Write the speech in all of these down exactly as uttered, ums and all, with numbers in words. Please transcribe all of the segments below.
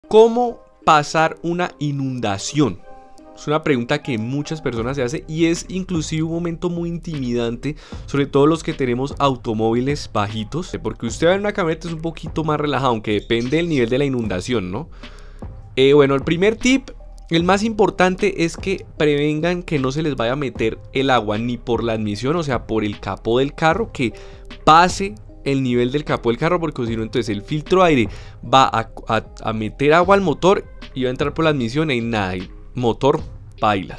¿Cómo pasar una inundación? Es una pregunta que muchas personas se hacen y es inclusive un momento muy intimidante, sobre todo los que tenemos automóviles bajitos, porque usted va en una camioneta es un poquito más relajado, aunque depende del nivel de la inundación, ¿no? Eh, bueno, el primer tip, el más importante, es que prevengan que no se les vaya a meter el agua ni por la admisión, o sea, por el capó del carro, que pase el nivel del capó del carro, porque si no, entonces el filtro de aire va a, a, a meter agua al motor y va a entrar por la admisión y nada, el motor baila.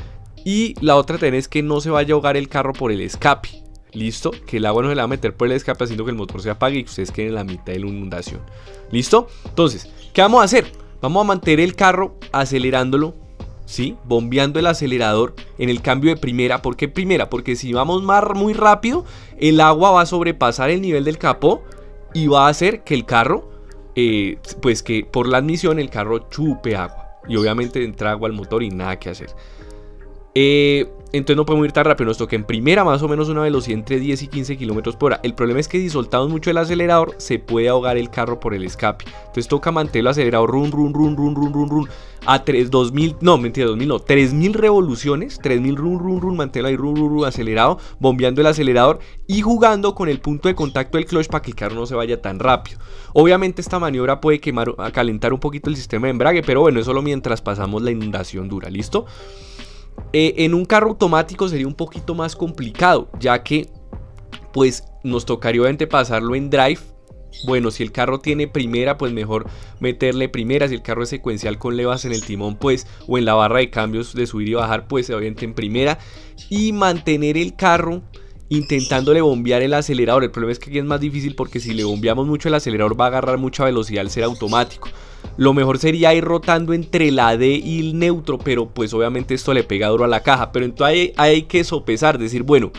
Y la otra también es que no se vaya a ahogar el carro por el escape. ¿Listo? Que el agua no se le va a meter por el escape haciendo que el motor se apague y que ustedes queden en la mitad de la inundación. ¿Listo? Entonces, ¿qué vamos a hacer? Vamos a mantener el carro acelerándolo, ¿sí? Bombeando el acelerador en el cambio de primera. ¿Por qué primera? Porque si vamos más, muy rápido, el agua va a sobrepasar el nivel del capó y va a hacer que el carro, eh, pues que por la admisión el carro chupe agua. Y obviamente entra agua al motor y nada que hacer. Eh, entonces no podemos ir tan rápido. Nos toca en primera más o menos una velocidad entre diez y quince kilómetros por hora. El problema es que si soltamos mucho el acelerador se puede ahogar el carro por el escape. Entonces toca mantenerlo acelerado, run, run, run, run, run, run, run, a tres, dos mil, no, mentira, dos mil no, tres mil revoluciones, tres mil run, run, run, manténlo ahí, run, run, run, acelerado, bombeando el acelerador y jugando con el punto de contacto del clutch para que el carro no se vaya tan rápido. Obviamente esta maniobra puede quemar, calentar un poquito el sistema de embrague, pero bueno, es solo mientras pasamos la inundación dura, ¿listo? Eh, en un carro automático sería un poquito más complicado, ya que pues nos tocaría obviamente pasarlo en drive. Bueno, si el carro tiene primera, pues mejor meterle primera. Si el carro es secuencial con levas en el timón, pues, o en la barra de cambios de subir y bajar, pues obviamente en primera. Y mantener el carro intentándole bombear el acelerador. El problema es que aquí es más difícil porque si le bombeamos mucho el acelerador va a agarrar mucha velocidad al ser automático. Lo mejor sería ir rotando entre la D y el neutro, pero pues obviamente esto le pega duro a la caja. Pero entonces hay, hay que sopesar, decir, bueno,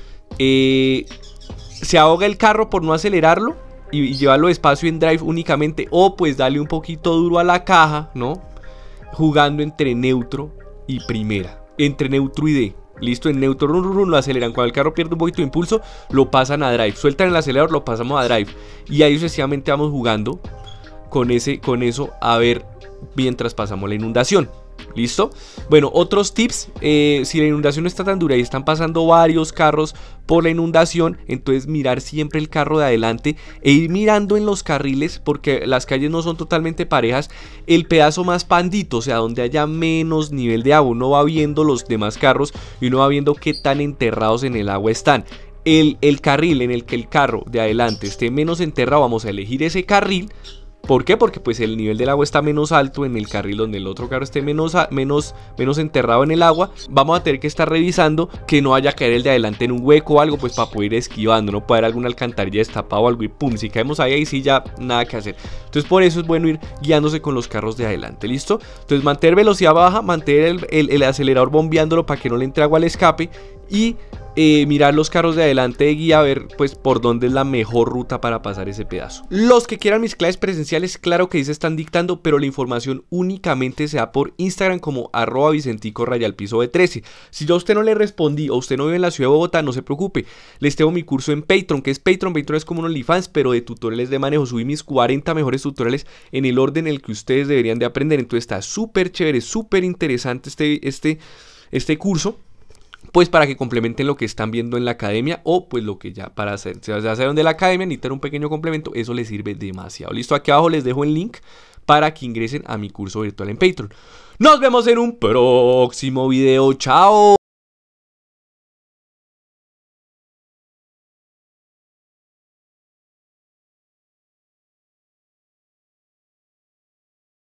eh, se ahoga el carro por no acelerarlo y, y llevarlo despacio en drive únicamente, o pues darle un poquito duro a la caja, ¿no? Jugando entre neutro y primera, entre neutro y D. Listo, en neutro run, run, run, lo aceleran. Cuando el carro pierde un poquito de impulso, lo pasan a drive. Sueltan el acelerador, lo pasamos a drive. Y ahí sucesivamente vamos jugando con, ese, con eso a ver mientras pasamos la inundación. ¿Listo? Bueno, otros tips. Eh, si la inundación no está tan dura y están pasando varios carros por la inundación, entonces mirar siempre el carro de adelante e ir mirando en los carriles, porque las calles no son totalmente parejas, el pedazo más pandito, o sea, donde haya menos nivel de agua. Uno va viendo los demás carros y uno va viendo qué tan enterrados en el agua están. El, el carril en el que el carro de adelante esté menos enterrado, vamos a elegir ese carril. ¿Por qué? Porque pues el nivel del agua está menos alto en el carril donde el otro carro esté menos, menos, menos enterrado en el agua. Vamos a tener que estar revisando que no vaya a caer el de adelante en un hueco o algo, pues para poder ir esquivando, no puede haber alguna alcantarilla destapada o algo y pum, si caemos ahí, ahí sí ya nada que hacer. Entonces por eso es bueno ir guiándose con los carros de adelante, ¿listo? Entonces mantener velocidad baja, mantener el, el, el acelerador bombeándolo para que no le entre agua al escape y Eh, mirar los carros de adelante de guía, a ver pues por dónde es la mejor ruta para pasar ese pedazo. Los que quieran mis clases presenciales, claro que sí se están dictando, pero la información únicamente se da por Instagram como arroba vicentico rayal piso B trece. Si yo a usted no le respondí o usted no vive en la ciudad de Bogotá, no se preocupe, les tengo mi curso en Patreon, que es Patreon. Patreon es como un OnlyFans, pero de tutoriales de manejo. Subí mis cuarenta mejores tutoriales en el orden en el que ustedes deberían de aprender. Entonces está súper chévere, súper interesante este, este, este curso, pues para que complementen lo que están viendo en la academia, o pues lo que ya para hacer, si ya saben de la academia, necesitan un pequeño complemento, eso les sirve demasiado. Listo, aquí abajo les dejo el link para que ingresen a mi curso virtual en Patreon. Nos vemos en un próximo video, chao.